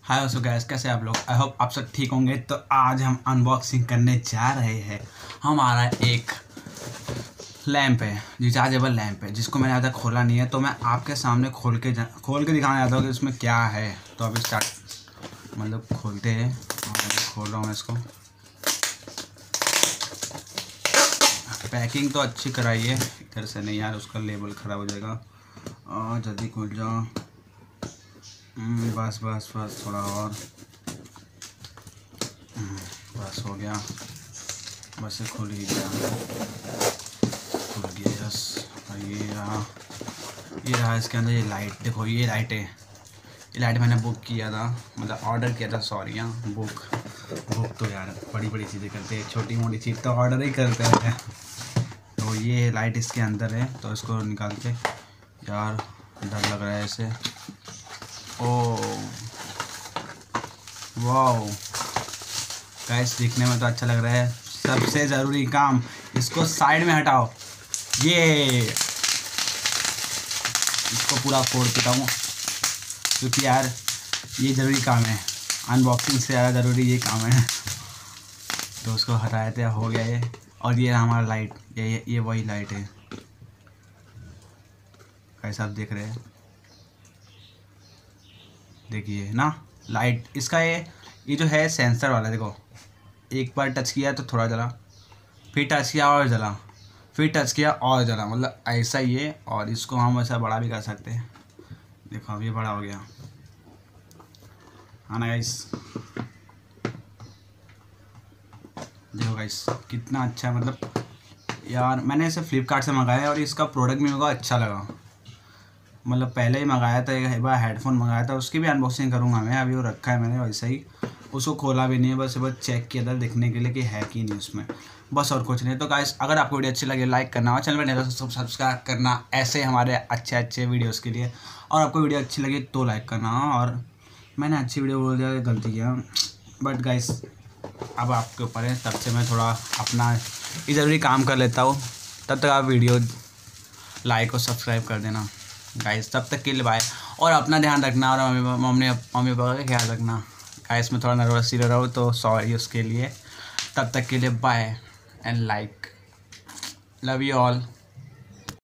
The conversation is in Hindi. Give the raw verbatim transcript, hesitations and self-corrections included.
हाय सो गैस, कैसे आप लोग। आई होप आप सब ठीक होंगे। तो आज हम अनबॉक्सिंग करने जा रहे हैं। हमारा एक लैंप है, रिचार्जेबल लैंप है, जिसको मैंने अभी तक खोला नहीं है। तो मैं आपके सामने खोल के खोल के दिखाने आता हूँ कि इसमें क्या है। तो अभी स्टार्ट मतलब खोलते हैं। और खोल रहा हूँ इसको। पैकिंग तो अच्छी कराई है, इधर से नहीं यार, उसका लेबल ख़राब हो जाएगा। और जल्दी खुल जाओ। बस बस बस थोड़ा और, बस हो गया। बस ये खुल ही गया, खुल गया। यस, ये रहा, ये रहा इसके अंदर। ये लाइट देखो, ये लाइट है। ये लाइट मैंने बुक किया था, मतलब ऑर्डर किया था, सॉरी। हाँ, बुक बुक तो यार बड़ी बड़ी चीज़ें करते हैं, छोटी मोटी चीज़ तो ऑर्डर ही करते हैं। तो ये लाइट इसके अंदर है, तो इसको निकालते। यार डर लग रहा है इसे। ओह वाओ गाइस, दिखने में तो अच्छा लग रहा है। सबसे ज़रूरी काम, इसको साइड में हटाओ। ये इसको पूरा फोड़ देता हूँ, क्योंकि यार ये ज़रूरी काम है। अनबॉक्सिंग से ज़्यादा ज़रूरी ये काम है। तो उसको हटाए थे, हो गया ये। और ये हमारा लाइट, ये ये, ये वही लाइट है। कैसा आप देख रहे हैं, देखिए ना लाइट इसका। ये ये जो है सेंसर वाला, देखो। एक बार टच किया तो थोड़ा जला, फिर टच किया और जला, फिर टच किया और जला, मतलब ऐसा ही है। और इसको हम ऐसा बड़ा भी कर सकते हैं। देखो अब ये बड़ा हो गया, हाँ ना गाइस। देखो गाइस कितना अच्छा है। मतलब यार मैंने इसे फ्लिपकार्ट से मंगाया है और इसका प्रोडक्ट भी मेरे को अच्छा लगा। मतलब पहले ही मंगाया था, एक बार हेडफोन मंगाया था, उसकी भी अनबॉक्सिंग करूँगा मैं। अभी वो रखा है मैंने वैसे ही, उसको खोला भी नहीं है। बस बस चेक किया था देखने के लिए कि है कि नहीं उसमें, बस और कुछ नहीं। तो गाइस अगर आपको वीडियो अच्छी लगे लाइक करना, और चैनल पर नहीं तो सब्सक्राइब करना, ऐसे हमारे अच्छे अच्छे वीडियोस के लिए। और आपको वीडियो अच्छी लगी तो लाइक करना। और मैंने अच्छी वीडियो बोल दिया, गलती किया, बट गाइस अब आपके ऊपर है। तब से मैं थोड़ा अपना ये ज़रूरी काम कर लेता हूँ। तब तक आप वीडियो लाइक और सब्सक्राइब कर देना गाइस। तब तक के लिए बाय। और अपना ध्यान रखना, और मम्मी मम्मी मम्मी पापा का ख्याल रखना। गाइस मैं थोड़ा नर्वस ही रह रहा हूँ, तो सॉरी उसके लिए। तब तक के लिए bye and like, love you all.